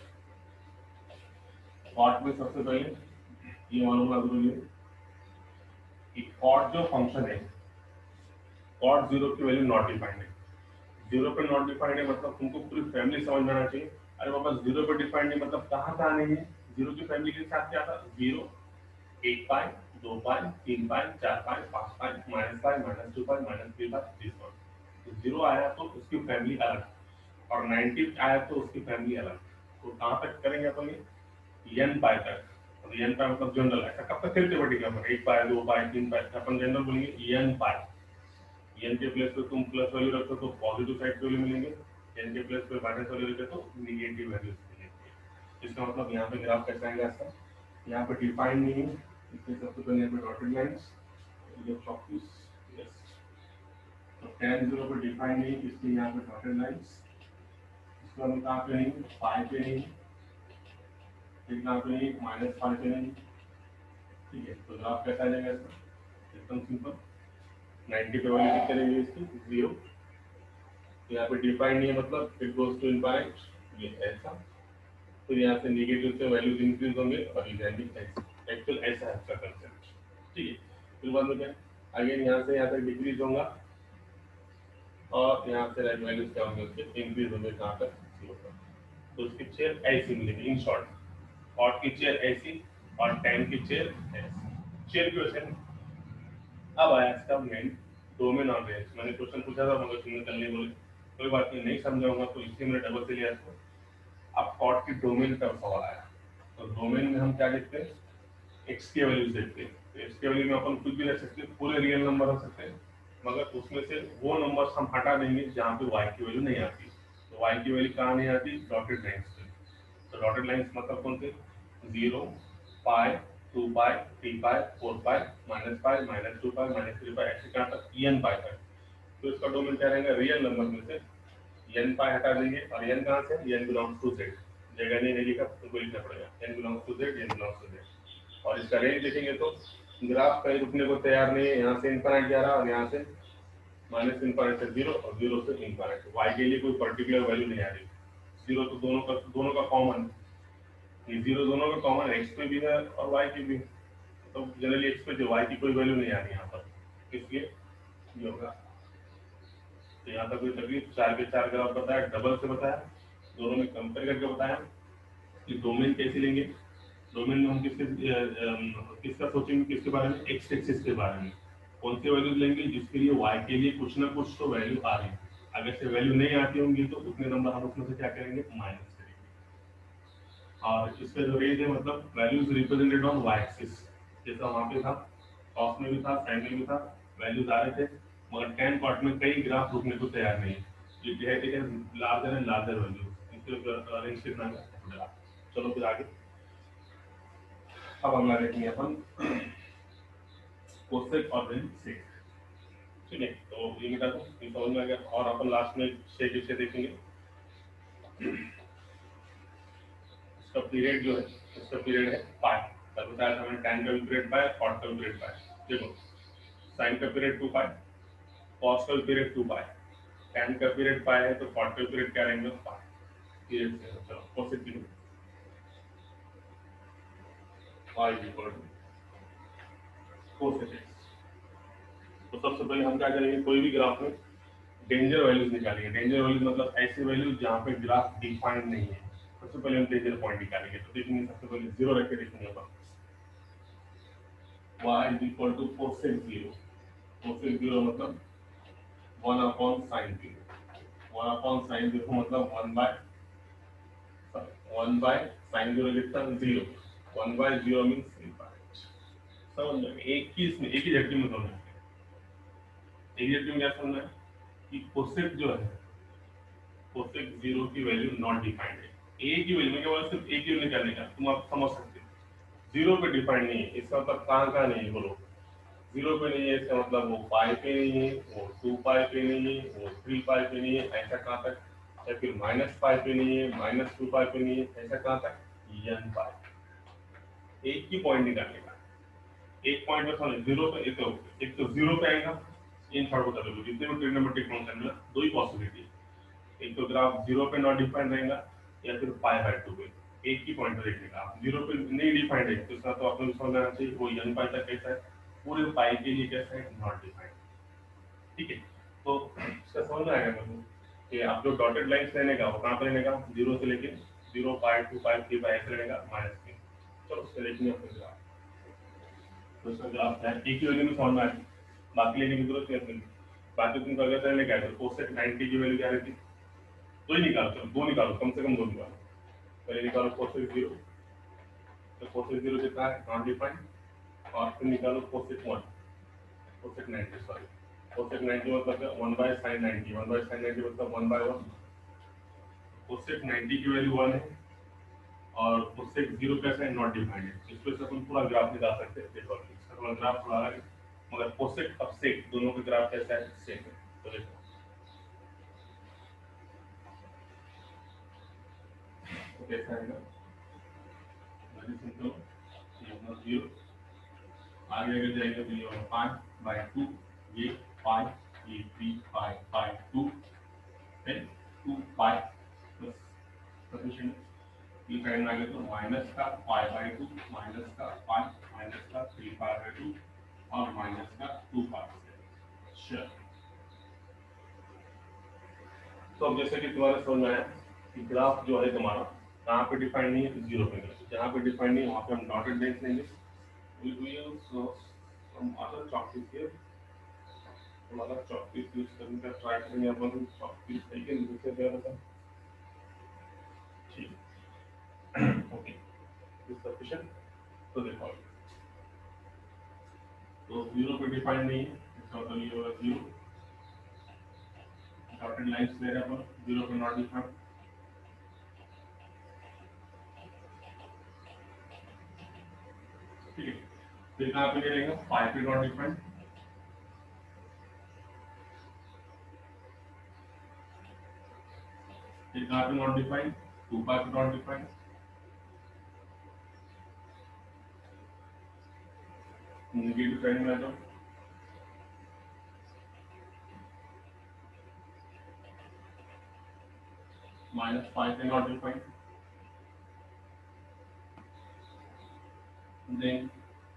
Speaker 1: कॉट में सबसे पहले ये मालूम रखना जरूरी है कि कॉट जो फंक्शन है, कॉट जीरो की वैल्यू नॉट डिफाइंड है। जीरो पे नॉट डिफाइंड है मतलब तुमको पूरी फैमिली समझ में आना चाहिए। अरे बाबा जीरो पे डिफाइंड है मतलब कहाँ कहाँ नहीं है। जीरो की फैमिली के साथ क्या था, जीरो, एक पाई, दो पाई, तीन पाई, चार पाई, पांच pi, minus pi, minus two pi, minus three pi, this one. तो जीरो आया तो उसकी फैमिली अलग, और नाइनटी आया तो उसकी फैमिली अलग। तो कहाँ तक करेंगे अपन ये, एन पाई तक। और एन पाई मतलब जनरल, ऐसा कब तक खेलते बैठेंगे अपन, एक पाई, दो पाई, तीन पाई, अपन जनरल बोलेंगे एन पाई। एन के प्लेस पे तुम प्लस वैल्यू रखो तो पॉजिटिव साइड वैल्यू मिलेंगे, एन के प्लेस पे माइनस वैल्यू रखो तो नेगेटिव वैल्यू मिलेंगे। इसका मतलब यहाँ पे ग्राफ कैसा आएगा इसका, यहाँ पे डिफाइन नहीं है, इसलिए सबसे पहले यहाँ पे डॉटेड लाइंस, ये चौबीस, यस। तो टेन जीरो पे डिफाइन नहीं, इसलिए यहाँ पे डॉटेड लाइंस। इसका मतलब कहाँ पे नहीं, फाइव पे नहीं, फिर कहाँ पे नहीं, माइनस फाइव पे नहीं। ठीक है, तो ग्राफ कैसा आ जाएगा इसका, एकदम सिंपल। नाइनटी पे वैल्यू कितनी रहेगी इसकी, जीरो। तो यहाँ पे डिफाइन नहीं है मतलब इट गोज टू इनफाइनाइट, ये ऐसा। फिर यहाँ से नेगेटिव से वैल्यूज इंक्रीज होंगे और ये जाएंगे ऐसा। एक्चुअल ऐसा है इसका कंसेप्ट। ठीक है, फिर बाद में क्या, अगेन यहाँ से यहाँ तक डिक्रीज होगा और यहाँ से वैल्यूज क्या होंगे उसके, इंक्रीज होंगे कहाँ तक, जीरो तक। तो उसकी चेयर ऐसी मिलेगी इन शॉर्ट, कॉट की चेयर ऐसी और टेन की चेयर ऐसी। चेयर की वजह से अब आया इसका मेन डोमेन और रेंज। मैंने क्वेश्चन पूछा था मगर तुमने कल नहीं बोले, कोई बात नहीं, नहीं समझाऊंगा तो इसलिए मैंने डबल से लिया इसको। अब कॉट की डोमेन का सवाल आया, तो डोमेन में हम क्या देखते हैं, एक्स की वैल्यूज देखते हैं। तो एक्स की वैल्यू में अपन कुछ भी रख सकते हैं, पूरे रियल नंबर रख सकते हैं, मगर उसमें से वो नंबर्स हम हटा देंगे जहाँ पे वाई की वैल्यू नहीं आती। तो वाई की वैल्यू कहाँ नहीं आती, डॉटेड लाइन्स पे। तो डॉटेड लाइन्स मतलब कौन से, zero, pi, two pi, three pi, four pi, minus pi, minus two pi, minus three pi, ऐसे कहाँ तक, एन पाई तक। तो इसका डोमेन क्या रहेगा, रियल नंबर में से एन पाई हटा देंगे, और एन कहाँ से, एन बिलोंग्स टू जेड। जगह नहीं रहेगी कब, तुमको लिखना पड़ेगा N belongs to Z, N belongs to Z. और इसका रेंज देखेंगे तो ग्राफ कहीं रुकने को तैयार नहीं है, यहाँ से इनफाइनाइट जा रहा है और यहाँ से माइनस इनफाइनाइट से जीरो और जीरो से इनफाइनाइट। वाई के लिए कोई पर्टिकुलर वैल्यू नहीं आ रही, जीरो तो दोनों का दोनों का कॉमन, ये जीरो दोनों का कॉमन, एक्स पे भी है और वाई की भी। तो जनरली एक्स पे जो वाई की कोई वैल्यू नहीं आ रही यहाँ पर, इसलिए ये होगा। तो यहाँ तक कोई तकलीफ, चार के चार ग्राफ बताया, डबल से बताया, दोनों में कंपेयर करके बताया कि डोमेन कैसे लेंगे। डोमेन में हम किसके किसका सोचेंगे, किसके बारे में, एक्स एक्सिस के बारे में। कौन सी वैल्यूज लेंगे जिसके लिए वाई के लिए कुछ ना कुछ तो वैल्यू आ रही है। अगर से वैल्यू नहीं आती होंगी तो उतने नंबर हम उसमें से क्या करेंगे, माइनस करेंगे। और इसका जो रेंज है मतलब values represented on Y axis, जैसा वहाँ पे था, कॉस में भी था, साइन में भी था, वैल्यूज आ रहे थे। मगर टेन पार्ट में कई ग्राफ रुकने को तैयार नहीं है, ये है लार्जर एंड लार्जर वैल्यू, इसके रेंज कितना है। चलो फिर आगे, अब हम देखेंगे अपन कोसेक और देन सेक। ठीक है, तो ये मिटा दो, ये समझ में आ गया। और अपन लास्ट में सेक से देखेंगे, इसका पीरियड जो है, इसका पीरियड है पाई। तब बताया था मैंने, टैन का भी पीरियड पाई, कॉट का भी पीरियड पाई। देखो साइन का पीरियड टू पाई, कॉस का भी पीरियड टू पाई, टैन का पीरियड पाई है तो कॉट का पीरियड क्या रहेंगे, पाई। पीरियड से चलो कोसेक की y equal to cosec X. तो सबसे पहले हम क्या करेंगे, कोई भी ग्राफ में डेंजर वैल्यूज निकालेंगे। डेंजर वैल्यूज मतलब ऐसे वैल्यूज जहाँ पे ग्राफ डिफाइंड नहीं है। सबसे पहले हम डेंजर पॉइंट निकालेंगे, तो देखेंगे सबसे पहले जीरो रख के देखेंगे अपन, y is equal to cosec zero. Cosec zero मतलब one upon sine zero. One upon sine zero मतलब one by one by sine zero कितना, zero. One by zero means infinite. समझ में, एक ही इसमें एक ही झटके में समझ में, एक झटके में क्या समझना है कि कोसेक जो है, कोसेक जीरो की वैल्यू नॉट डिफाइंड है। ए की वैल्यू में केवल सिर्फ एक ही निकालने का, तुम आप समझ सकते हो। जीरो पे डिफाइंड नहीं है, इसका मतलब कहाँ कहाँ नहीं है, बोलो। जीरो पे नहीं है इसका मतलब वो पाई पे नहीं है, वो टू पाई पे नहीं है, वो थ्री पाई पे नहीं है, ऐसा कहाँ तक, या फिर माइनस पाई पे नहीं है, माइनस टू पाई पे नहीं है, ऐसा कहाँ तक, एन पाई। एक ही पॉइंट निकालने का, एक पॉइंट में समझ, जीरो पे एक तो एक तो जीरो पे आएगा, इन थर्ड को कर लो, जितने भी ट्रिग्नोमेट्रिक फंक्शन में दो ही पॉसिबिलिटी है, एक तो ग्राफ जीरो पे नॉट डिफाइंड रहेगा या फिर पाई बाय टू पे, एक ही पॉइंट पर देखने का। जीरो पे नहीं डिफाइंड है तो इसका तो आपको समझ आना चाहिए वो n पाई तक कैसा है, पूरे पाई के लिए कैसा है, नॉट डिफाइंड। ठीक है, तो इसका समझ में आएगा मेरे को कि आप जो डॉटेड लाइंस लेने का वो कहाँ पे लेने का, जीरो से लेके zero pi two pi three pi ऐसे लेने का माइनस के। चलो उससे लेके अपने ग्राफ, तो इसका ग्राफ है एक ही वैल्यू में समझ में आएगी, बाकी लेने की जरूरत नहीं अपने। बाकी तुम अगर करने क्या है, कोसेक नाइंटी की वैल्यू क्या रहती, दो ही निकालो, चलो दो निकालो, कम से कम दो निकालो। पहले निकालो कोसेक जीरो, तो कोसेक जीरो कितना है, नॉट डिफाइंड, और फिर निकालो cosec one, cosec ninety sorry, cosec ninety मतलब one by sine ninety, one by sine ninety मतलब one by one. Cosec ninety की वैल्यू वन है और कोसेक जीरो कैसा है, नॉट डिफाइंड है। इस वजह से अपन पूरा ग्राफ निकाल सकते हैं। देखो इसका थोड़ा ग्राफ थोड़ा अलग है, मगर कोसेक और सेक दोनों का ग्राफ कैसा है, सेम है। तो देखो तो कैसा आएगा, वेरी सिंपल, ये अपना जीरो, आगे अगर जाएंगे तो ये होगा पाँच बाय टू, ये पाँच, ये थ्री पाई बाय टू, फिर टू पाई प्लस सफिशिएंट, ये साइड में आ गया तो माइनस का पाई बाय टू, माइनस का पाँच, माइनस का थ्री पाई बाय टू और माइनस का टू पाई। चलो तो अब जैसे कि तुम्हारे समझ में आया कि ग्राफ जो है तुम्हारा कहाँ पे डिफाइंड नहीं है, जीरो पे नहीं, जहाँ पे डिफाइंड नहीं है वहाँ पे हम डॉटेड लाइंस लेंगे। we will use uh, some other chalkpiece here, some other chalkpiece use करने का ट्राई करेंगे अपन, chalkpiece है कि दूसरे क्या बता, ठीक ओके इज सफिशिएंट। तो देखो तो जीरो पे डिफाइंड नहीं है, इसका मतलब ये होगा जीरो, डॉटेड लाइंस ले रहे हैं अपन, जीरो पे नॉट डिफाइंड। ठीक है, फिर कहाँ पे ले लेंगे, पाई पे नॉट डिफाइंड, फिर कहाँ पे नॉट डिफाइंड, टू पाई पे नॉट डिफाइंड, नेगेटिव साइड में आ जाओ, माइनस पाई पे not defined, then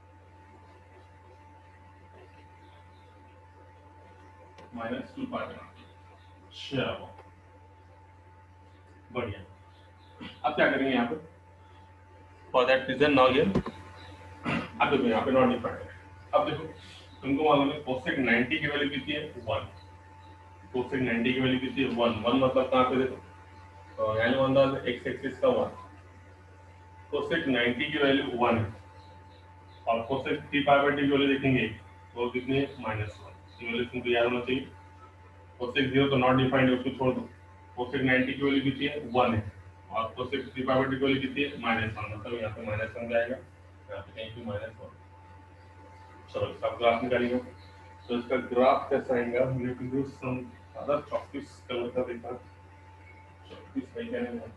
Speaker 1: minus two pi पे नॉट। चलो बढ़िया, अब क्या करेंगे यहाँ पे, फॉर दैट रीजन नाउ ये अब देखो यहाँ पे नॉट डिफाइंड है। अब देखो तुमको मालूम है कोसेक नाइंटी की वैल्यू कितनी है, वन, कोसेक नाइंटी की वैल्यू कितनी है, वन, वन मतलब कहाँ पे देखो, तो यानी अंदाज एक्स एक्सिस का वन, कोसेक नाइंटी की वैल्यू वन है, और cosec three pi by two की वैल्यू देखेंगे वो कितनी है, माइनस वन, ये वैल्यू तुमको याद होना चाहिए। कोसेक जीरो तो नॉट डिफाइंड है, उसको छोड़ दो, कोसेक नाइंटी की वैल्यू कितनी है, वन है, और cosec three pi by two की वैल्यू कितनी है, माइनस वन, मतलब यहाँ पे माइनस वन जाएगा, यहाँ पे कहीं पे माइनस वन। चलो इसका ग्राफ निकालेंगे, तो इसका ग्राफ कैसा आएगा, we have to do some other चौबीस कलर का देखा, चौबीस भाई कहने में,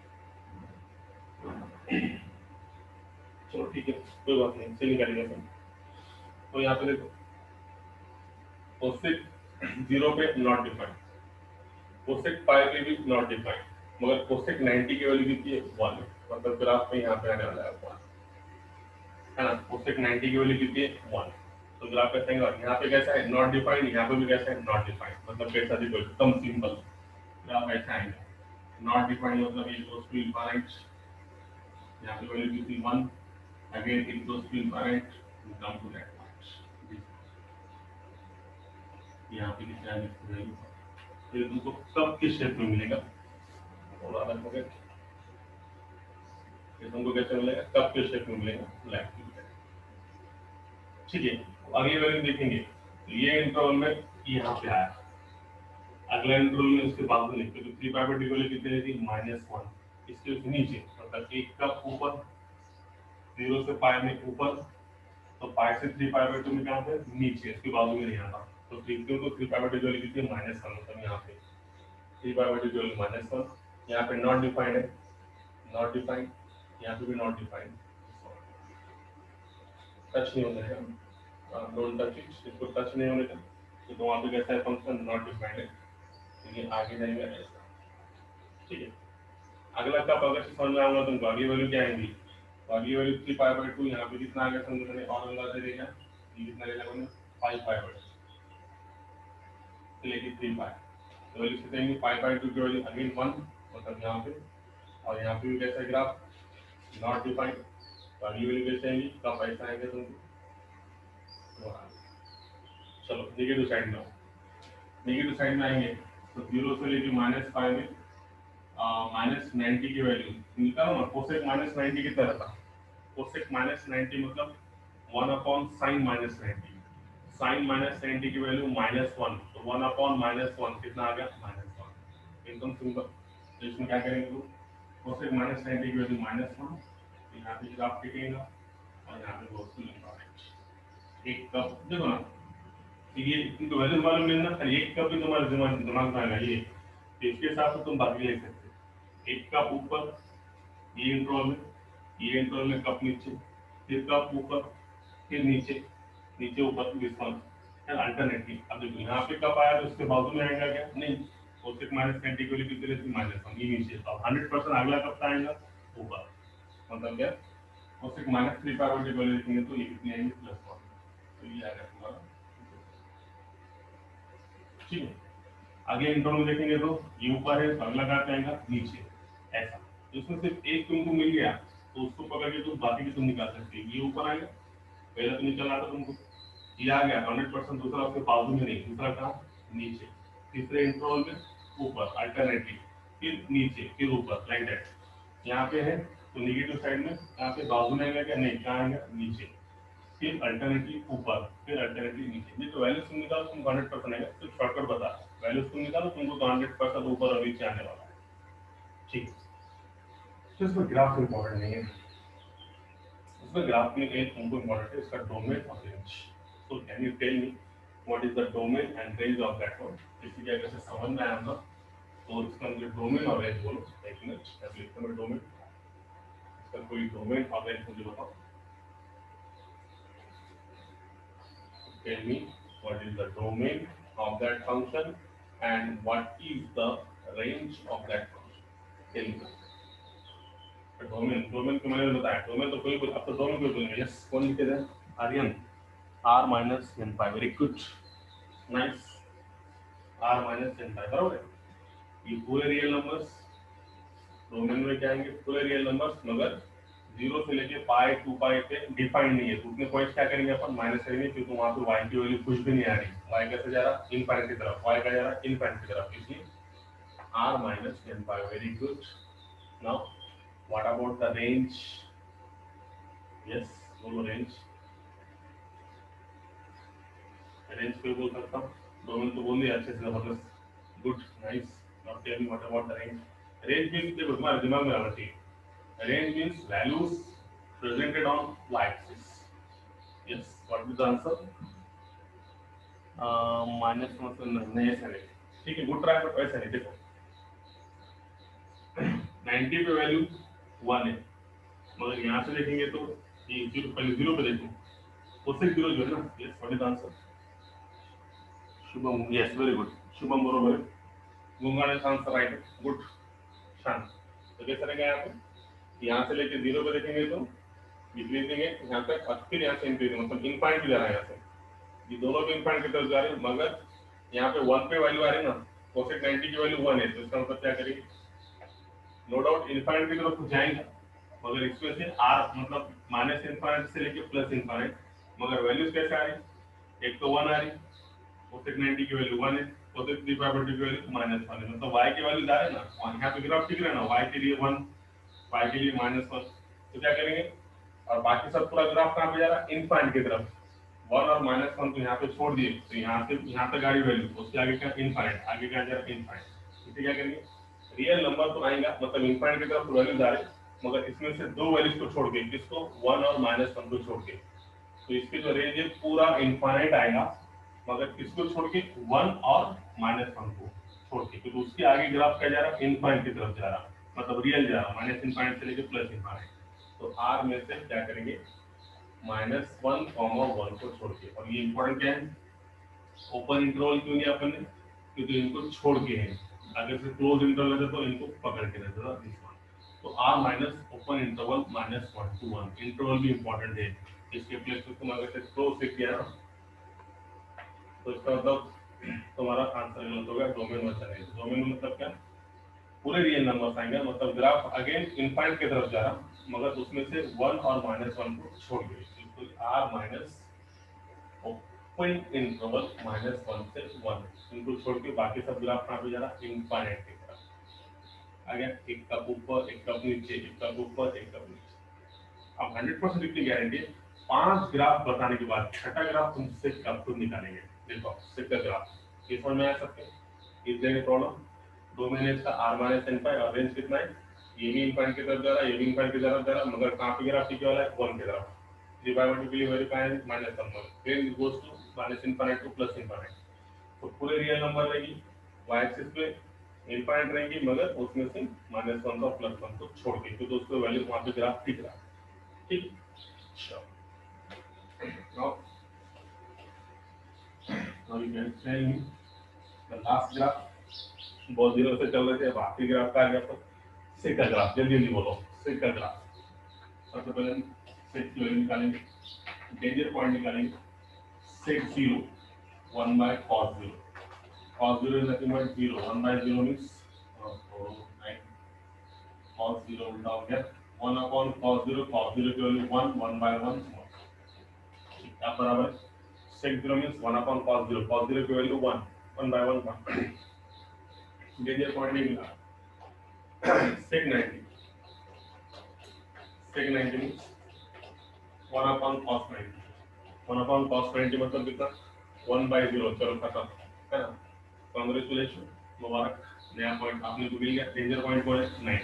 Speaker 1: चलो ठीक है कोई बात नहीं, इसे निकालेंगे अपन। तो यहाँ पे देखो कोसेक जीरो पे नॉट डिफाइंड, कोसेक पाई पे भी नॉट डिफाइंड, मगर कोसेक नाइंटी की वैल्यू कितनी है, वन है, मतलब ग्राफ में यहाँ पे आने वाला है वन, है ना, कोसेक नाइंटी की वैल्यू कितनी है, वन, तो ग्राफ कैसा आएगा, यहाँ पे कैसा है नॉट डिफाइंड, यहाँ पे भी कैसा है नॉट डिफाइंड, मतलब कैसा देखो एकदम सिंपल ग्राफ ऐसा आएगा, नॉट डिफाइंड मतलब ये गोस टू इनफाइनाइट, यहाँ पे वैल्यू कितनी one, again it goes to infinite, come to that point, यहाँ पे कितना है, ये तुमको कब किस शेप में मिलेगा, और अलग हो गया, ये तुमको कैसे मिलेगा, कब किस शेप में मिलेगा, लाइक ठीक है। अगली वैल्यू देखेंगे तो ये इंटरवल में यहाँ पे आया, अगला इंटरवल में इसके बाद में नहीं, क्योंकि थ्री पाई बाय टू की वैल्यू कितनी रहती, माइनस वन, इसके नीचे मतलब एक का ऊपर, जीरो से पाई में ऊपर, तो पाई से थ्री पाई बाय टू में कहाँ पे नीचे, इसके बाजू में नहीं आता, तो थ्री क्यों, तो थ्री पाई बाय टू की वैल्यू कितनी है, माइनस वन, मतलब यहाँ पे थ्री पाई बाय टू की वैल्यू माइनस वन, यहाँ पे नॉट डिफाइंड है, नॉट डिफाइंड, यहाँ पे भी नॉट डिफाइंड, टच नहीं होने का, डोंट टच इट, इसको टच नहीं होने का, तो वहाँ पे कैसा है फंक्शन नॉट डिफाइंड है, लेकिन आगे जाएंगे ऐसा। ठीक है, अगला कप अगर समझ में आऊंगा तुमको अगली वैल्यू क्या आएंगी, तो अगली value three pi by two, यहाँ पे कितना आ गया समझो मैंने और अंदर दे देगा, ये कितना ले लेगा फाइव पाई बाई टू लेके थ्री पाई, तो वैल्यू से देंगे पाई बाई टू की वैल्यू अगेन वन, मतलब यहाँ पे, और यहाँ पे भी कैसा ग्राफ नॉट डिफाइंड, तो अगली वैल्यू कैसे आएंगी कब ऐसा आएंगे तुमको। चलो नेगेटिव साइड में, नेगेटिव साइड में आएंगे तो जीरो से लेके माइनस फाइव में माइनस नाइन्टी की वैल्यू निकालो ना, कोसेक माइनस नाइन्टी की तरह था, कोसेक माइनस नाइन्टी मतलब one upon sine minus ninety, sine minus ninety की वैल्यू माइनस वन, तो वन अपॉन माइनस वन कितना आ गया माइनस वन, एकदम सिंपल। तो इसमें क्या करेंगे तो कोसेक माइनस नाइन्टी की वैल्यू माइनस वन, यहाँ पे ग्राफ टिकेगा और यहाँ पे बहुत सी एक कप देखो ना, ये इनको वैल्यू मालूम नहीं ना, एक कप भी तुम्हारे दिमाग दिमाग में आएगा ये, तो इसके हिसाब से तुम बाकी ले सकते हो, एक कप ऊपर ये इंटरवल में, ये इंटरवल में कप नीचे, फिर कप ऊपर, फिर नीचे, नीचे ऊपर डिस्काउंट है अल्टरनेटली। अब देखो यहाँ पे कप आया तो उसके बाजू में आएगा क्या, नहीं कोसेक माइनस नाइन्टी की वैल्यू कितनी रहती माइनस वन, ये नीचे, तो हंड्रेड परसेंट अगला कप आएगा ऊपर, मतलब क्या कोसेक माइनस थ्री पाई की वैल्यू लिखेंगे तो ये कितनी आएगी प्लस वन, तो ये आ गया तुम्हारा। ठीक है, आगे इंटरवल में देखेंगे तो ये ऊपर है तो अगला कहाँ आएगा नीचे, ऐसा। तो इसमें सिर्फ एक तुमको मिल गया तो उसको पकड़ के तुम बाकी भी तुम निकाल सकते हो, ये ऊपर आएगा पहले तो निकलना था तुमको, ये आ गया हंड्रेड परसेंट, दूसरा उसके बाजू में नहीं, दूसरा कहाँ नीचे, तीसरे इंटरवल में ऊपर अल्टरनेटली, फिर नीचे, फिर ऊपर लाइक दैट, यहाँ पे है तो नेगेटिव साइड में यहाँ पे बाजू में आएगा क्या, नहीं कहाँ आएगा नीचे, फिर अल्टरनेटली ऊपर, फिर अल्टरनेटली नीचे। नहीं तो वैल्यूज तुम निकालो तुमको हंड्रेड परसेंट आएगा, तो शॉर्टकट बता, वैल्यूज तुम निकालो तुमको तो हंड्रेड परसेंट ऊपर और नीचे आने वाला है। ठीक, तो इसमें ग्राफ इंपॉर्टेंट नहीं है, इसमें ग्राफ में एक तुमको इंपॉर्टेंट है इसका डोमेन और range. So can you tell me what is the domain and range of that one, इसी की अगर से समझ में आया ना तो इसका मुझे डोमेन और रेंज बोलो, एक मिनट मैं लिखता हूं डोमेन, इसका कोई डोमेन और रेंज मुझे बताओ। Tell me what is the domain of that function and what is the range of that function. Tell me. Domain, domain को मैंने बताया, डोमेन तो कोई अब तो डोमेन कोई बोलेंगे, यस कौन लिखे थे Aryan, R minus N pi, very good nice, R minus N pi बराबर है, ये पूरे रियल नंबर्स, डोमेन में क्या आएंगे पूरे रियल नंबर्स, मगर जीरो से लेके पाई टू पाई पे डिफाइंड नहीं है, तो उतने पॉइंट्स क्या करेंगे अपन माइनस करेंगे, क्योंकि वहां पे y की वैल्यू कुछ भी नहीं आ रही, y कैसे जा रहा इनफाइनाइट की तरफ, y का जा रहा इनफाइनाइट की तरफ, इसलिए r माइनस n पाई, very good. Now what about the range, yes बोलो रेंज, रेंज पे बोल सकता हूँ, डोमेन तो बोल दिया अच्छे से जबरदस्त, good nice. Now tell me what about the range, range means देखो तुम्हारे दिमाग में आना चाहिए, range means values presented on y-axis. Yes, what is the answer? Uh, minus मतलब नहीं ऐसा नहीं, ठीक है गुड ट्राई, बट वैसा नहीं। देखो नाइन्टी पे वैल्यू वन है, मगर यहाँ से देखेंगे तो ये जीरो, पहले जीरो पे देखो, उससे जीरो जो है ना, yes what is the answer, Shubham, yes very good Shubham बरोबर है, गुंगा ने आंसर राइट है, गुड शांत। तो कैसा रहेगा यहाँ पे, यहाँ से लेके जीरो पे देखेंगे तो इंक्रीजिंग है यहाँ तक, और फिर यहाँ से इंक्रीजिंग मतलब इनफाइनाइट भी जा रहा है यहाँ से, ये दोनों भी इनफाइनाइट की तरफ जा रहे हैं, मगर यहाँ पे वन पे वैल्यू आ रही है ना, कोसेक नाइन्टी की वैल्यू वन है, तो इसका मतलब क्या करेंगे, नो डाउट इनफाइनाइट की तरफ जाएंगे, मगर इसमें से आर मतलब माइनस इनफाइनाइट से लेके प्लस इनफाइनाइट, मगर वैल्यूज कैसे आ रही, एक तो वन आ रही, कोसेक नाइन्टी की वैल्यू वन है, cosec three pi by two की वैल्यू माइनस वन है, मतलब y की वैल्यू जा रहे हैं ना, यहाँ पे ग्राफ ठीक रहे ना, y के लिए वन, y के लिए माइनस वन, तो क्या करेंगे, और बाकी सब पूरा ग्राफ कहाँ पे जा रहा है इनफाइनाइट की तरफ, वन और माइनस वन को यहाँ पे छोड़ दिए, तो यहाँ से यहाँ तक गाड़ी वैल्यू, उसके आगे क्या इनफाइनाइट, आगे क्या जा रहा है इनफाइनाइट, इसे क्या करेंगे रियल नंबर तो आएगा, मतलब इनफाइनाइट की तरफ वैल्यू जा रहे, मगर इसमें से दो वैल्यूज को छोड़ के, किसको वन और माइनस वन को छोड़ के, तो इसके जो रेंज है पूरा इनफाइनाइट आएगा, मगर किसको छोड़ के वन और माइनस वन को छोड़ के, क्योंकि उसके आगे ग्राफ क्या जा रहा है इनफाइनाइट की तरफ जा रहा, मतलब रियल जा रहा, माइनस इनफाइनाइट से लेके प्लस इनफाइनाइट, तो आर में से क्या करेंगे माइनस वन कॉमा वन को छोड़ के, और ये इंपॉर्टेंट क्या है ओपन इंटरवल क्यों लिया अपन ने, क्योंकि इनको छोड़ के है, अगर से क्लोज इंटरवल रहता तो इनको पकड़ के रहता था दिस वन। तो R minus open interval minus one to one, interval भी इंपॉर्टेंट है, इसके प्लेस पे तुम अगर से क्लोज से किया ना तो इसका मतलब तुम्हारा आंसर गलत होगा, डोमेन में चलेगा। डोमेन में मतलब क्या, पूरे रियल नंबर्स आएंगे, मतलब ग्राफ अगेन इनफाइनाइट की तरफ जा रहा, मगर उसमें से वन और माइनस वन को छोड़ के, बिल्कुल R minus open interval minus one से वन, इनको छोड़ के बाकी सब ग्राफ कहाँ पे जा रहा, इनफाइनाइट की तरफ। आ गया, एक कप ऊपर एक कप नीचे, एक कप ऊपर एक कप नीचे। अब हंड्रेड परसेंट इतनी गारंटी है, पांच ग्राफ बताने के बाद छठा ग्राफ तुम सिक्स कप खुद निकालेंगे। देखो सिक्स का ग्राफ इस में आ सकते हैं, इज देयर प्रॉब्लम। डोमेन इसका आर माइनस एन फाइव और रेंज कितना है, ये भी इनफाइनाइट की तरफ जा रहा है, ये भी इनफाइनाइट की तरफ जा रहा है, मगर कहाँ पे ग्राफ टिके वाला है, वन की तरफ। Three by one to verify minus one, range goes to minus infinite to plus infinite. तो पूरे रियल नंबर रहेगी, वाई एक्सिस पे इनफाइनाइट रहेगी, मगर उसमें से माइनस वन और प्लस वन को छोड़ के, क्योंकि उसको वैल्यू वहां पे ग्राफ टिक रहा है। ठीक, now now you can say the last graph, बहुत दिनों से चल रहे थे, अब आखिरी ग्राफ का आ गया, तो सिक का ग्राफ, जल्दी जल्दी बोलो, सिक का ग्राफ। सबसे पहले सिक की वैल्यू निकालेंगे, डेंजर पॉइंट निकालेंगे, sec zero one by cos zero, cos zero is nothing but zero, one by zero means uh, so nine, cos zero उल्टा हो गया, one upon cos zero, cos zero की value one, one by one one, क्या बराबर है, sec zero means one upon cos zero, cos zero की value one, one by one one, danger point नहीं मिला, sec ninety, sec ninety means one upon cos ninety, one upon cos ninety मतलब कितना, one by zero, चलो खत्म है ना। Congratulation, मुबारक, नया पॉइंट आपने को मिल गया। डेंजर पॉइंट कौन है, नाइन।